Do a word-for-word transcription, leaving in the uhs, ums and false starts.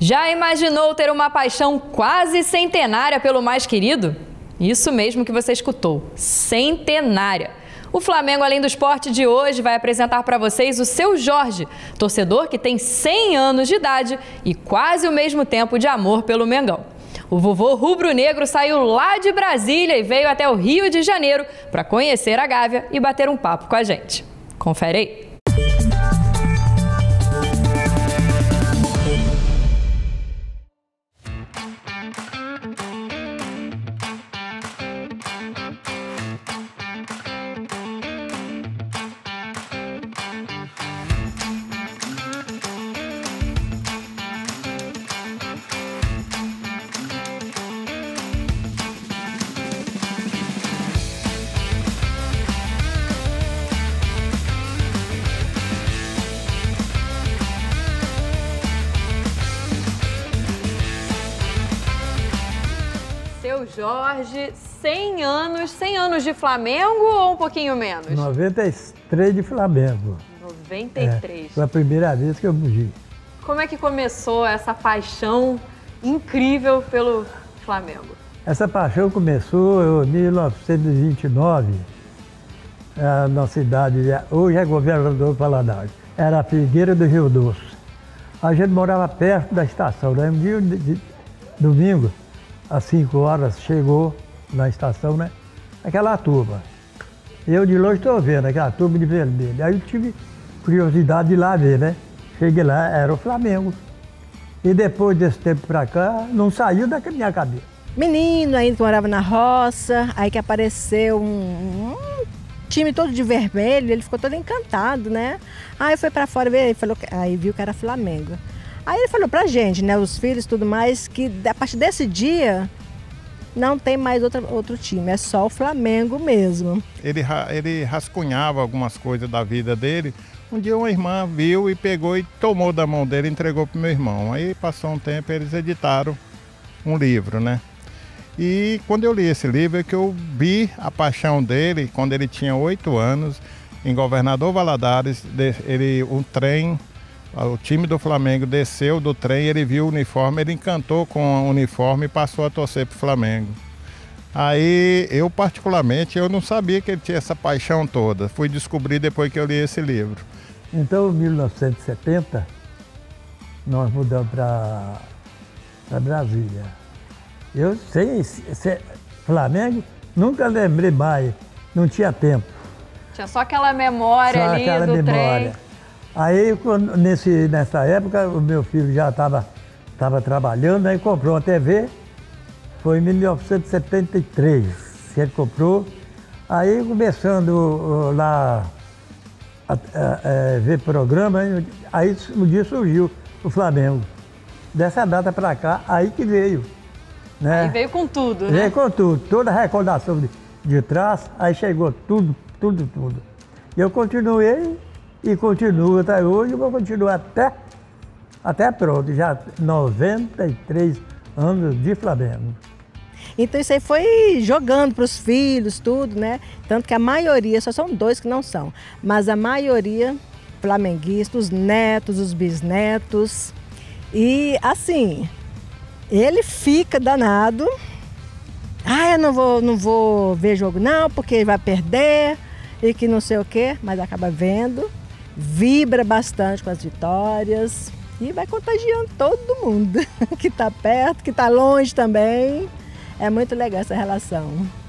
Já imaginou ter uma paixão quase centenária pelo mais querido? Isso mesmo que você escutou, centenária. O Flamengo Além do Esporte de hoje vai apresentar para vocês o Seu Jorge, torcedor que tem cem anos de idade e quase o mesmo tempo de amor pelo Mengão. O vovô rubro-negro saiu lá de Brasília e veio até o Rio de Janeiro para conhecer a Gávea e bater um papo com a gente. Confere aí. Seu Jorge, cem anos, cem anos de Flamengo ou um pouquinho menos? noventa e três de Flamengo. noventa e três. É, foi a primeira vez que eu bugi. Como é que começou essa paixão incrível pelo Flamengo? Essa paixão começou em mil novecentos e vinte e nove, na cidade, hoje é Governador Valadares, era a Figueira do Rio Doce. A gente morava perto da estação, né? Um dia de, de domingo, às cinco horas, chegou na estação, né? Aquela turma. Eu de longe estou vendo aquela turma de vermelho. Aí eu tive curiosidade de ir lá ver, né? Cheguei lá, era o Flamengo. E depois desse tempo pra cá, não saiu da minha cabeça. Menino ainda que morava na roça, aí que apareceu um, um time todo de vermelho, ele ficou todo encantado, né? Aí foi pra fora ver, ele falou, aí viu que era Flamengo. Aí ele falou pra gente, né, os filhos e tudo mais, que a partir desse dia não tem mais outra, outro time, é só o Flamengo mesmo. Ele, ele rascunhava algumas coisas da vida dele. Um dia uma irmã viu e pegou e tomou da mão dele e entregou pro meu irmão. Aí passou um tempo, eles editaram um livro, né? E quando eu li esse livro é que eu vi a paixão dele, quando ele tinha oito anos, em Governador Valadares, ele, um trem... O time do Flamengo desceu do trem, ele viu o uniforme, ele encantou com o uniforme e passou a torcer para o Flamengo. Aí, eu particularmente, eu não sabia que ele tinha essa paixão toda. Fui descobrir depois que eu li esse livro. Então, em mil novecentos e setenta, nós mudamos para Brasília. Eu sei, sei, Flamengo, nunca lembrei mais, não tinha tempo. Tinha só aquela memória só ali aquela do memória. trem. Aí, quando, nesse, nessa época, o meu filho já estava tava trabalhando, aí comprou uma T V, foi em mil novecentos e setenta e três que ele comprou. Aí, começando uh, lá a, a, a ver programa, aí um dia surgiu o Flamengo. Dessa data para cá, aí que veio. Né? Aí veio com tudo, né? Veio com tudo, toda a recordação de, de trás, aí chegou tudo, tudo, tudo. E eu continuei. E continuo até hoje, vou continuar até, até pronto, já noventa e três anos de Flamengo. Então isso aí foi jogando para os filhos, tudo, né? Tanto que a maioria, só são dois que não são, mas a maioria flamenguistas, os netos, os bisnetos. E assim, ele fica danado. Ah, eu não vou, não vou ver jogo não, porque ele vai perder e que não sei o quê, mas acaba vendo. Vibra bastante com as vitórias e vai contagiando todo mundo que está perto, que está longe também. É muito legal essa relação.